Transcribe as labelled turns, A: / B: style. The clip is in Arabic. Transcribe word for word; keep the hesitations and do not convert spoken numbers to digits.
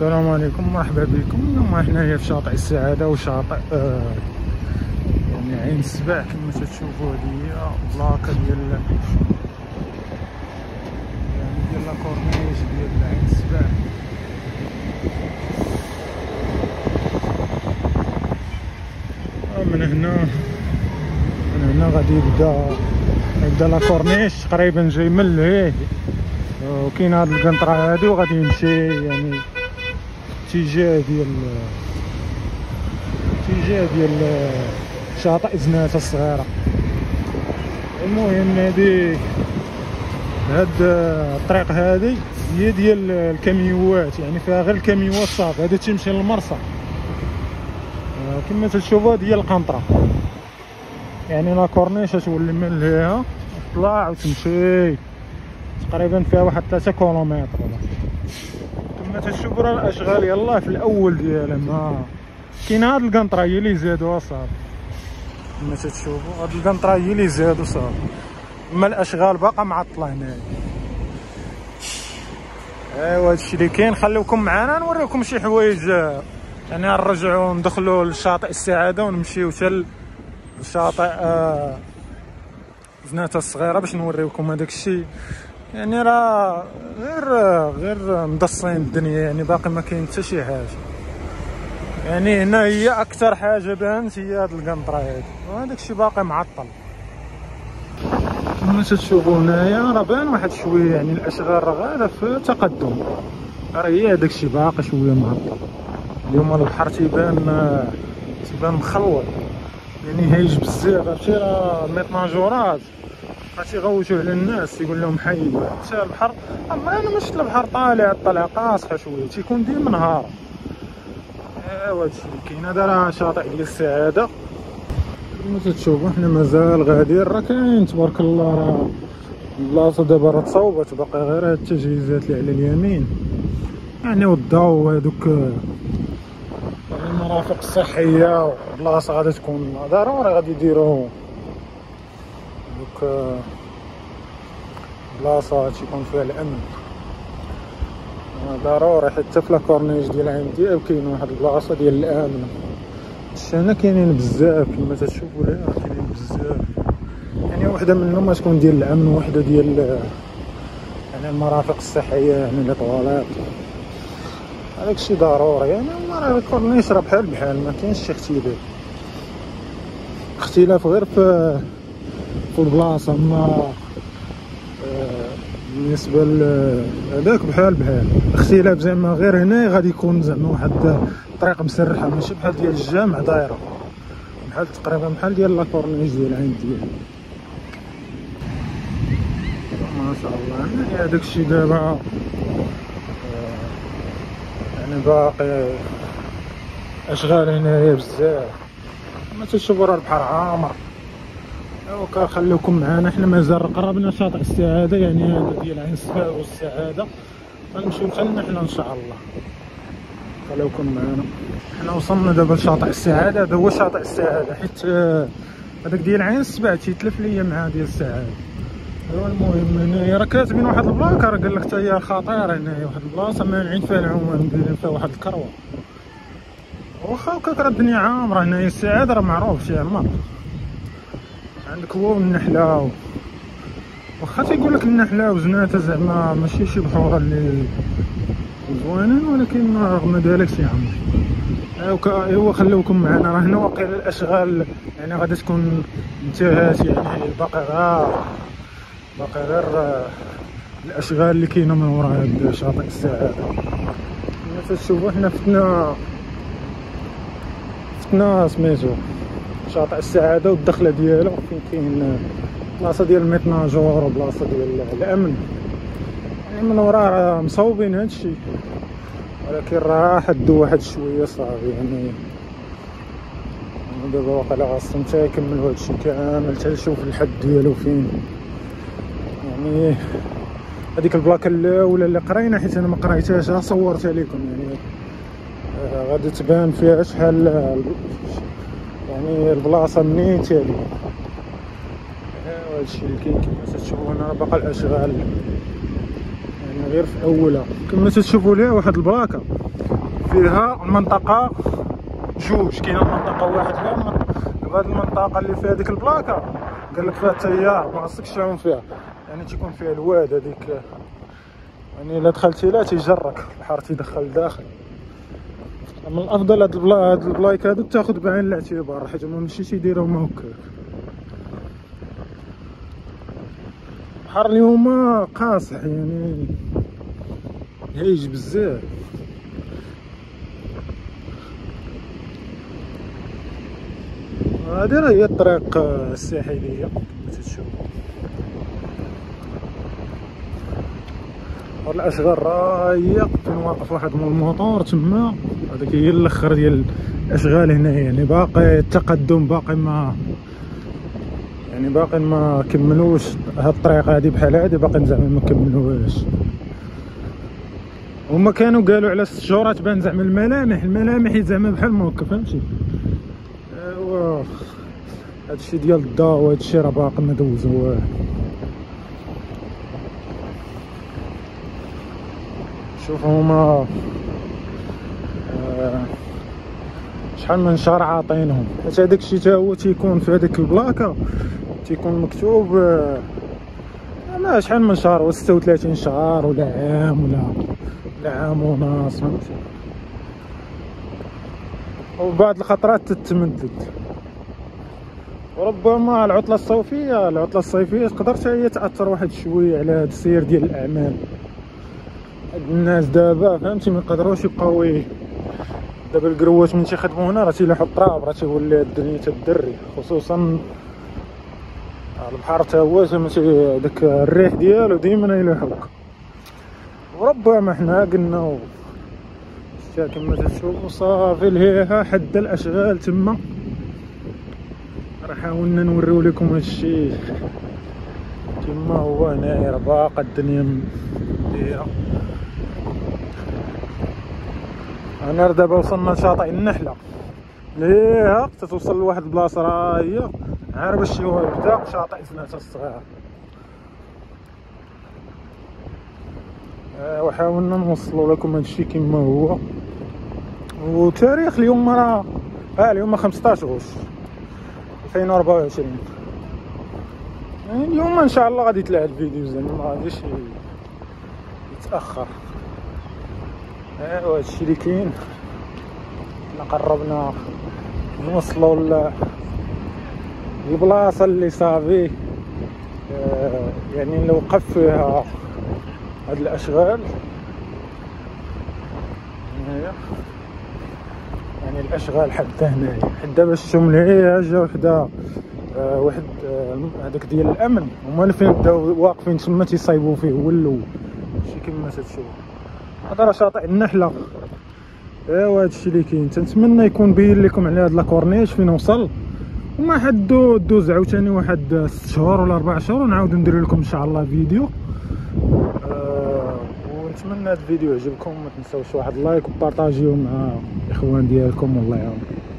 A: السلام عليكم، مرحبا بكم. اليوم حنايا في شاطئ السعادة وشاطئ آه يعني عين السباع. كما تشوفوا هذه هي بلاكة ديال يعني ديال لاكورنيش ديال عين السباع. من هنا من هنا غادي يبدا يبدا لاكورنيش تقريبا جاي من لهيه، وكاين هاد القنطرة هادي وغادي يمشي يعني اتجاه ديال اتجاه ديال شاطئ زناتة الصغيرة. المهم هادي هاد الطريق هادي هي ديال الكاميوات، يعني فيها غير الكاميوات صافي. هادي تيمشي للمرسى كما تشوفوا هادي هي القنطرة، يعني لا كورنيش تولي من ليها تطلع وتمشي تقريبا فيها واحد ثلاثة كيلومتر. كما تشوفوا راه الاشغال يلاه في الاول ديالها، ما كاين هاد القنطرة هي اللي زادوها صافي. كما تشوفوا هاد القنطرة هي اللي زادوا صافي، اما الاشغال باقا معطله هنايا. ايوا هادشي اللي كاين. خليوكم معنا نوريكم شي حوايج، يعني نرجعوا ندخلوا لشاطئ السعادة ونمشيو حتى لشاطئ آه زناتة الصغيرة باش نوريكم هذاك الشيء. يعني راه غير غير مدصين الدنيا، يعني باقي ما كاين حتى شي حاجه. يعني هنا هي اكثر حاجه بانت هي هاد القنطره هادي، وهذاك الشيء باقي معطل. كما تشوفوا هنايا راه بان واحد شويه، يعني الاشغال راه غادا في تقدم، راه هي هذاك الشيء باقي شويه معطل. اليوم البحر تيبان تيبان مخلوط، يعني هايج بزاف. عرفتي راه الميطناجورات غتيغوتوا على الناس تيقول لهم حيدوا. حتى البحر اما انا ما شفت البحر طالع طالع قاصحه شويه، تيكون ديما نهار. ايوا هادشي اللي كاين. هذا راه شاطئ ديال السعاده كما تشوفوا. حنا مازال غاديين، راه كاين تبارك الله. راه البلاصه دابا راه تصاوبت، باقي غير هاد التجهيزات اللي على اليمين يعني، والضو هذوك المرافق الصحيه. والبلاصه غادي تكون ضروري غادي يديروا دوك بلاصه تيكون فيها الامن ضروري. حتى في لاكورنيش ديال عين دياب كاين واحد البلاصه ديال الامن. هنا كاينين بزاف كما تشوفوا، لي راه كاينين بزاف. يعني وحده منهم تكون ديال الامن، وحده ديال يعني المرافق الصحيه، يعني لي طواليت. هذاك الشيء ضروري. يعني راه لاكورنيش راه بحال بحال، ما كاينش شي اختلاف اختلاف غير في في البلاصه. اما بالنسبه لهذاك بحال بحال اختلاف، زعما غير هنا غادي يكون زعما واحد الطريق مسرحه، ماشي بحال ديال الجامع دايره، بحال تقريبا بحال ديال لاكورنيش ديال عين ديال. ما شاء الله. يعني هذاك الشيء دابا يعني باقي اشغال هنايا بزاف. ما تشوفوا راه البحر عامر. ايوا كنخليوكم معنا، حنا مازال قربنا شاطئ السعاده، يعني هذا ديال عين السباع والسعاده. غنمشيو حتى لنا حنا ان شاء الله. خليوكم معنا. حنا وصلنا دابا لشاطئ السعاده. هذا هو شاطئ السعاده، حيت هذاك ديال عين السباع تيتلف ليا مع ديال السعاده. ايوا المهم هنايا راه كاتبين واحد البلاكه، راه قال لك حتى هي خطيره. هنايا واحد البلاصه مانعين فيها العوام، دايرين فيها واحد الكروه. واخا هكاك راه الدنيا عامره هنايا. السعاده راه معروف شي عمر، عندك هو والنحله. واخا تيقول لك النحله وزناتة زعما ماشي شي بحور اللي زوينين، ولكن رغم ذلك شي عمر. ايوا ايوا خلوكم معنا. راه هنا واقيلا الاشغال يعني غادي تكون انتهت، يعني باقي غير باقي غير الاشغال اللي كاينه من وراء هذا شاطئ السعاده. كما تشوفوا حنا فتنا فتنا سميتو شاطئ السعاده والدخله ديالو، فين كاين بلاصه ديال الميطناجور وبلاصه ديال الامن. يعني من وراه راه مصوبين هادشي، ولكن راه حدوا واحد شويه صافي. يعني دابا واقيلا خاصهم حتى يكملوا هادشي كامل حتى نشوف الحد ديالو فين. يعني هذيك البلاكه الاولى اللي قرينا، حيت انا ما قريتهاش راه صورتها لكم، يعني آه غادي تبان فيها شحال يعني البلاصه منين تالي. هادشي اللي كاين. كما تشوفوا هنا باقا الاشغال، يعني غير في اولها. كما تشوفوا ليها واحد البلاكه فيها المنطقه جوج، كاينه المنطقه واحد فيها هاد المنطقه اللي فيها ديك البلاكه قال لك فيها التيار ما خصكش تعوم فيها، يعني تيكون فيها الواد هذيك، يعني الا دخلتي لا تيجرك البحر تيدخل لداخل. من الافضل هاد البلا هاد البلايك هادو تاخذ بعين الاعتبار حيت هما ماشي تيديروهم هكاك. البحر اليوم قاصح يعني هايج بزاف. هادي راه هي الطريق الساحليه كما تشوفوا، هاد الاشغال راه هي فين واقف واحد من الموطور تما، هذاك هي الاخر ديال الاشغال هنايا. يعني باقي التقدم باقي ما يعني باقي ما كملوش هاد الطريق هادي بحال هادي، باقي زعما ما كملوهاش. هما كانوا قالوا على ست شهور تبان زعما الملامح الملامح زعما بحال ما هكا فهمتي. ايوا هادشي ديال الضوء وهادشي راه باقي ما دوزوه. شوفوا هما آه شحال من شهر عاطينهم، حيت هداك الشيء تا هو تيكون في هذيك البلاكه تيكون مكتوب آه ما شحال من شهر، ستة وثلاثين شهر ولا عام ولا ولا عام ونص فهمتي. وبعض الخطرات تتمدد، وربما العطله الصيفيه العطله الصيفيه تقدر حتى هي تاثر واحد شويه على هذا السير ديال الاعمال. الناس دابا فهمتي ما يقدروش يبقاو دابا الكروات من تيخدموا هنا راه تيلوحوا التراب، راه تيولي الدنيا تدري، خصوصا البحر تا هو فهمتي داك الريح ديالو ديما يلوحوك. وربما حنا قلنا شتا كما تشوفوا صافي لهيها حد الاشغال تما، راه حاولنا نوريو لكم هادشي كما هو هنايا، راه باقا الدنيا دايره. انا دابا وصلنا لشاطئ النحله ليها تتوصل لواحد البلاصه راه هي عارف باش يبدا شاطئ زناتة الصغير. آه وحاولنا نوصلوا لكم هادشي كما هو. وتاريخ اليوم راه اه اليوم خمسطاش غوش ألفين وأربعة وعشرين، يعني اليوم ان شاء الله غادي يطلع الفيديو زعما ما غاديش يتاخر. ايوا هادشي اللي كاين، حنا قربنا نوصلوا للبلاصه اللي صافي آه يعني اللي وقف فيها هاد الاشغال هنايا، يعني الاشغال حتى هنايا حتى دابا شفتهم لهيا جا وحده آه واحد هذاك آه ديال الامن هما اللي فين بداو واقفين تما تيصايبوا فيه هو الاول شي كما تتشوف. هذا راه شاطئ النحله. ايوا هادشي اللي كاين، تنتمنى يكون باين لكم على هاد لاكورنيش فين وصل، وما حدو دوز عاوتاني واحد ست شهور ولا اربع شهور ونعاود ندير لكم ان شاء الله فيديو. أه ونتمنى هاد الفيديو يعجبكم، ما تنساوش واحد اللايك وبارطاجيو مع الاخوان ديالكم والله يعاونكم.